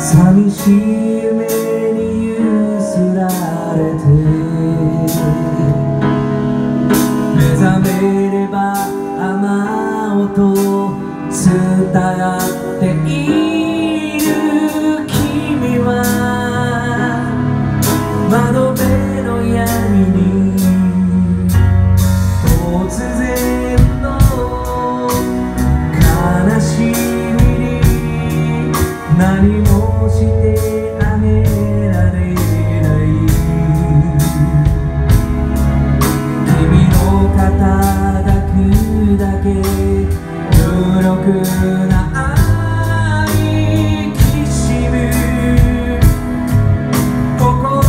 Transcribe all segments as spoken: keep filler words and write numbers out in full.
寂しい夢に揺すられて目覚めれば雨音伝わっている君は窓辺の闇に突然の悲しみに何もしてあげられない君の肩抱くだけ無力な愛きしむ心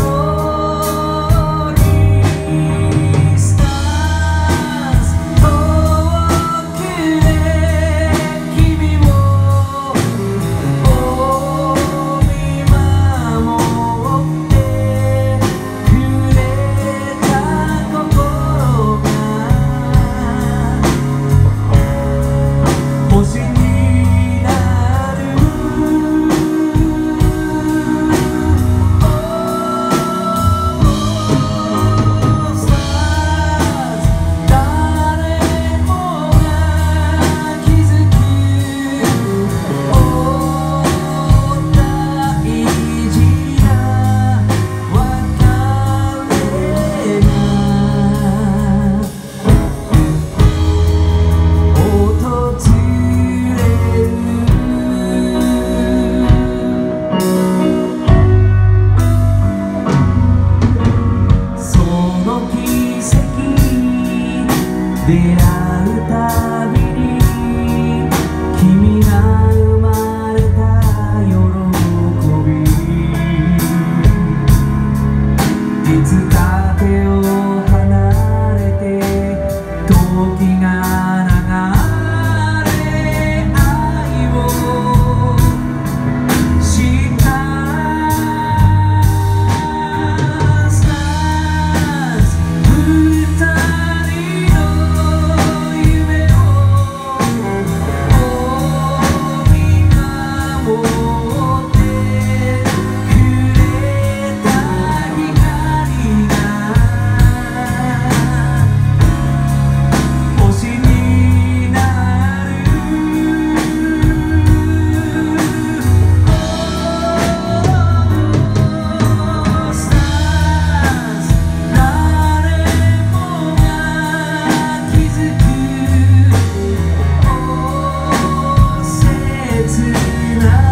にスターズ遠くで君を見守ってくれた心が星になるスターズ誰もが気づく大事な別れが訪れるその奇跡出会うたびに君が生まれた喜びいつか手を離れて時が流れ愛をしたスターズ二人の夢を見守ってくれた光が星になるスターズ誰もが気づく切な